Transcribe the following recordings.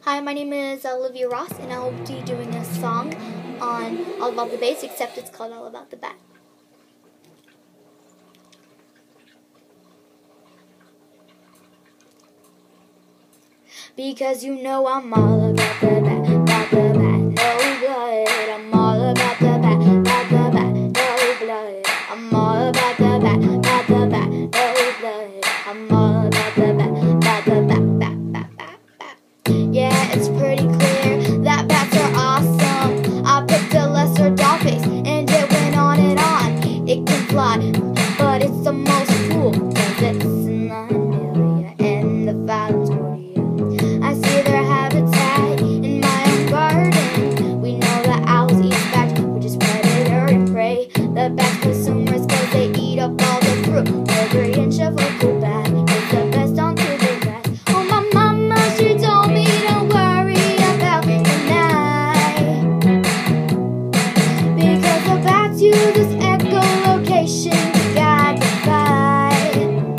Hi, my name is Olivia Ross, and I'll be doing a song on All About the Bass, except it's called All About the Bat. Because you know I'm all about the bat, no blood. I'm all about the bat, no blood. I'm all about the bat, no blood. I'm all about the bat. Yeah, it's pretty clear that bats are awesome. I picked a lesser doll face, and it went on and on. It can fly, but it's the most cool, 'cause it's in the Amelia and the Victoria. I see their habitat in my own garden. We know that owls eat bats, which is predator and prey. The bats consumers, 'cause they eat up all the fruit. Every inch of a cool bat is the best onto the grass. Oh, my mama, she told me don't worry about the night, because the bats use this echolocation to guide the fight.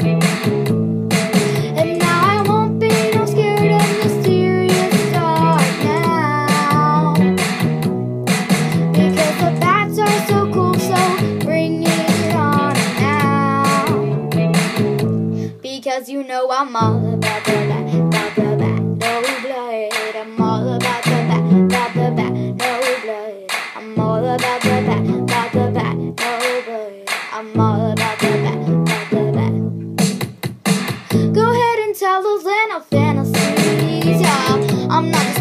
And now I won't be no scared of mysterious dark now, because the bats are so cool, so bring it on now. Because you know I'm all about the bat, no blood. I'm all about the bat, no blood. I'm all about the bat, no blood. I'm all about the bat. Go ahead and tell those little fantasies, yeah. I'm not